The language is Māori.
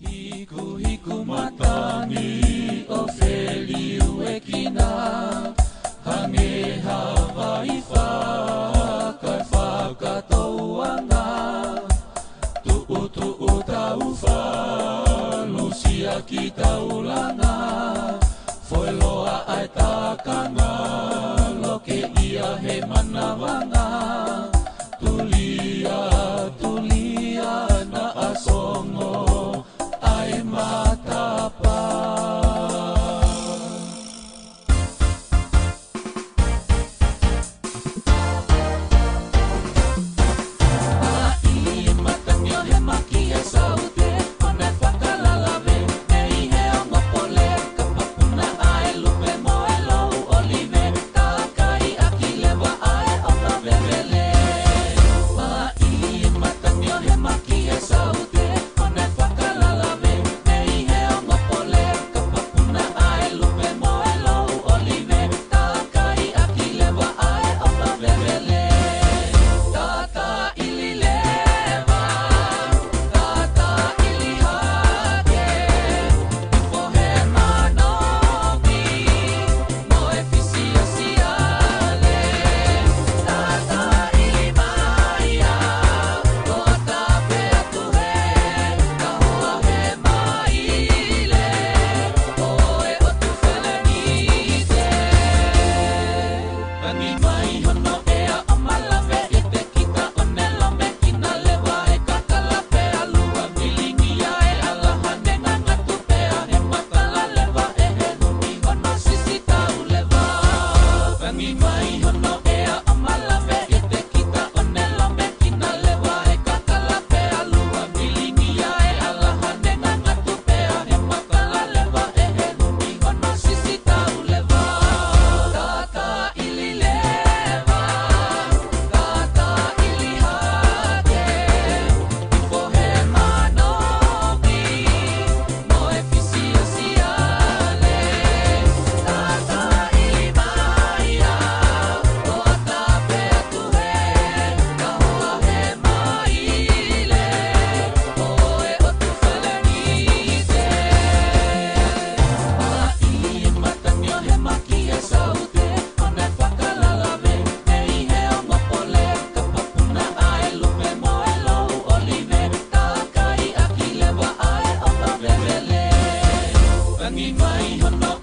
Hiku matani o feliu e kina hange Hawaii whakatouanga tu'u tau whalusia ki taulanga foeloa ai takanga loke ia he manawanga tulia na asongo ai matapa ai matanyo he maki e saute one whakalalawe nei he ongo pole kapapuna ai lupe moelo olive kakai aki lewa ai oka vevele ai matanyo he maki e saute one whakalalawe nei he ongo pole kapapuna ai lupe moelo olive kakai aki lewa ai oka vevele tata ili leva tata ili hake ifo he manomi no eficiasiale tata ili maia kota pe atu he kahoa he maile oe otu felenite Rangi mai hono ea o malawe e te kita o nelo me kina lewa e kakala pe alua milingi ia e alahane ngangatu pea he makala lewa e he nuni hono sisi tau lewa Rangi mai hono ea o malawe e te kita o nelo me kina lewa e kakala pe alua milingi ia e alahane ngangatu pea he makala lewa e he nuni hono sisi tau lewa Tata ili leva, tata ili hake Ifo he manomi, no eficiasiale Tata ili maia, kota pe atu he Kahoa he maile, oe otu felenite Ai matanyo he maki e saute one whakalalawe nei he ongo pole kapapuna ai lupe moelo olive kakai aki lewa ai oka vevele Rangi mai hono